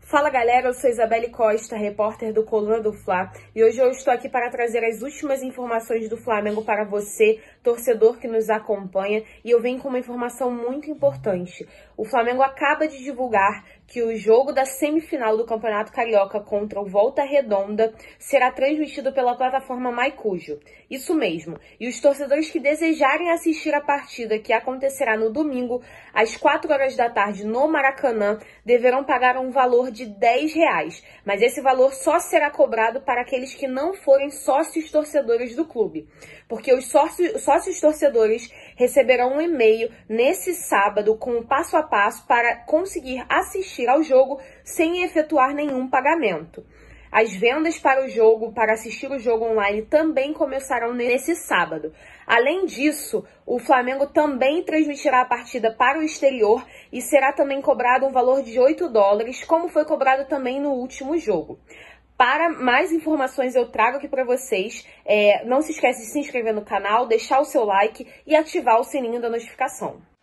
Fala galera, eu sou Isabelle Costa, repórter do Coluna do Fla, e hoje eu estou aqui para trazer as últimas informações do Flamengo para você, torcedor que nos acompanha, e eu venho com uma informação muito importante. O Flamengo acaba de divulgar que o jogo da semifinal do Campeonato Carioca contra o Volta Redonda será transmitido pela plataforma MyCujo. Isso mesmo, e os torcedores que desejarem assistir a partida, que acontecerá no domingo, às 4 horas da tarde no Maracanã, deverão pagar um valor de R$10, mas esse valor só será cobrado para aqueles que não forem sócios torcedores do clube, porque os sócios torcedores receberão um e-mail nesse sábado com o passo a passo para conseguir assistir ao jogo sem efetuar nenhum pagamento. As vendas para o jogo, para assistir o jogo online, também começarão nesse sábado. Além disso, o Flamengo também transmitirá a partida para o exterior e será também cobrado um valor de $8, como foi cobrado também no último jogo. Para mais informações eu trago aqui para vocês. Não se esqueça de se inscrever no canal, deixar o seu like e ativar o sininho da notificação.